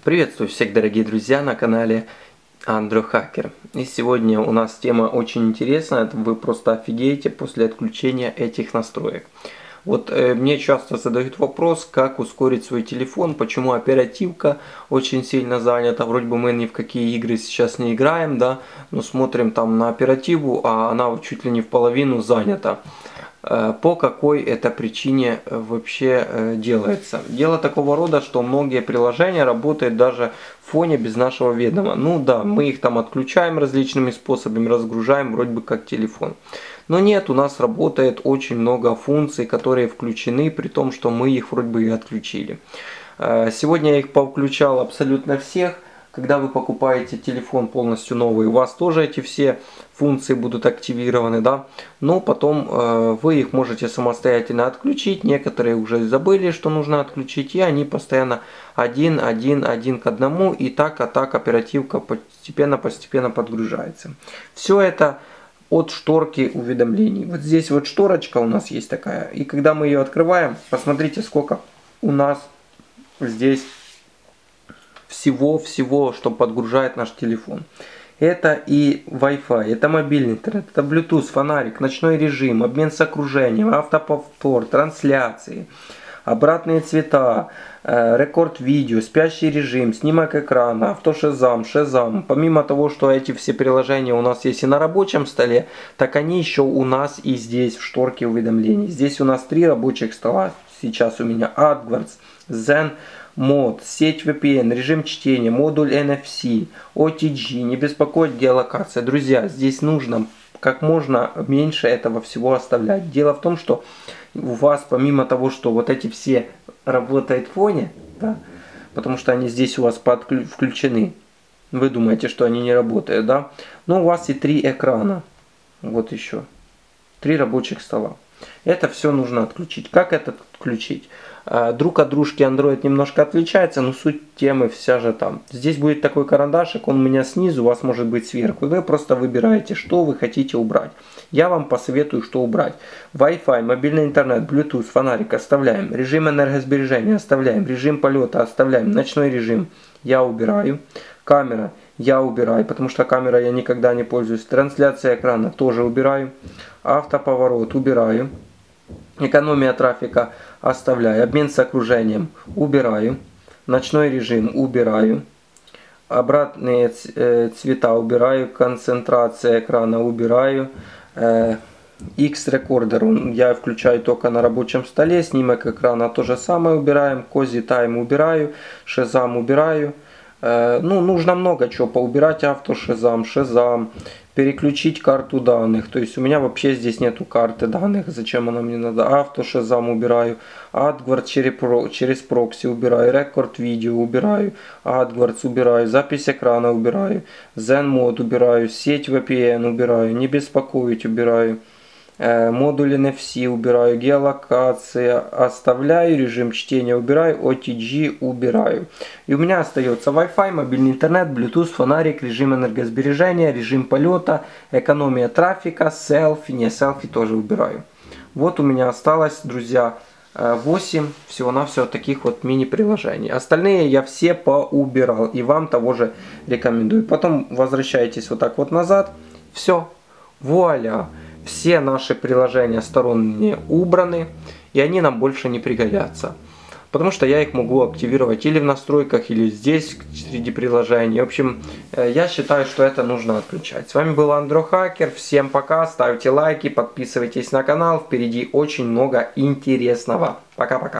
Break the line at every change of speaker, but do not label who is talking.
Приветствую всех, дорогие друзья, на канале Android Hacker. И сегодня у нас тема очень интересная, вы просто офигеете после отключения этих настроек. Вот мне часто задают вопрос, как ускорить свой телефон, почему оперативка очень сильно занята. Вроде бы мы ни в какие игры сейчас не играем, да, но смотрим там на оперативу, а она чуть ли не в половину занята. По какой это причине вообще делается? Дело такого рода, что многие приложения работают даже в фоне без нашего ведома. Ну да, мы их там отключаем различными способами, разгружаем вроде бы как телефон. Но нет, у нас работает очень много функций, которые включены, при том, что мы их вроде бы и отключили. Сегодня я их повключал абсолютно всех. Когда вы покупаете телефон полностью новый, у вас тоже эти все функции будут активированы, да, но потом вы их можете самостоятельно отключить, некоторые уже забыли, что нужно отключить, и они постоянно один к одному, и так оперативка постепенно подгружается. Все это от шторки уведомлений. Вот здесь вот шторочка у нас есть такая, и когда мы ее открываем, посмотрите, сколько у нас здесь всего, что подгружает наш телефон. Это и Wi-Fi, это мобильный интернет, это Bluetooth, фонарик, ночной режим, обмен с окружением, автоповтор, трансляции, обратные цвета, рекорд видео, спящий режим, снимок экрана, автошазам, шазам. Помимо того, что эти все приложения у нас есть и на рабочем столе, так они еще у нас и здесь в шторке уведомлений. Здесь у нас 3 рабочих стола. Сейчас у меня AdWords, Zen Mode, сеть VPN, режим чтения, модуль NFC, OTG, не беспокоить геолокация. Друзья, здесь нужно как можно меньше этого всего оставлять. Дело в том, что у вас, помимо того, что вот эти все работают в фоне, да, потому что они здесь у вас включены, вы думаете, что они не работают, да, но у вас и 3 экрана, вот еще, 3 рабочих стола. Это все нужно отключить. Как это отключить? Друг от дружки Android немножко отличается, но суть темы вся же там. Здесь будет такой карандашик, он у меня снизу, у вас может быть сверху. И вы просто выбираете, что вы хотите убрать. Я вам посоветую, что убрать. Wi-Fi, мобильный интернет, Bluetooth, фонарик оставляем. Режим энергосбережения оставляем. Режим полета оставляем. Ночной режим я убираю. Камера я убираю, потому что камера я никогда не пользуюсь. Трансляция экрана тоже убираю. Автоповорот убираю. Экономия трафика оставляю. Обмен с окружением убираю. Ночной режим убираю. Обратные цвета убираю. Концентрация экрана убираю. X-рекордер я включаю только на рабочем столе. Снимок экрана то же самое убираем. Cozy Time убираю. Shazam убираю. Ну, нужно много чего поубирать. Автошазам, шазам. Переключить карту данных. То есть у меня вообще здесь нету карты данных. Зачем она мне надо? Автошазам убираю. AdWords через прокси убираю. Рекорд видео убираю. AdWords убираю. Запись экрана убираю. Zen Mode убираю. Сеть VPN убираю. Не беспокоить убираю. Модуль NFC убираю, геолокация оставляю, режим чтения убираю, OTG убираю. И у меня остается Wi-Fi, мобильный интернет, Bluetooth, фонарик, режим энергосбережения, режим полета, экономия трафика, селфи, не селфи тоже убираю. Вот у меня осталось, друзья, 8 всего-навсего таких вот мини-приложений. Остальные я все поубирал и вам того же рекомендую. Потом возвращаетесь вот так вот назад, все, вуаля. Все наши приложения сторонние убраны, и они нам больше не пригодятся. Потому что я их могу активировать или в настройках, или здесь, среди приложений. В общем, я считаю, что это нужно отключать. С вами был Android Hacker. Всем пока, ставьте лайки, подписывайтесь на канал. Впереди очень много интересного. Пока-пока.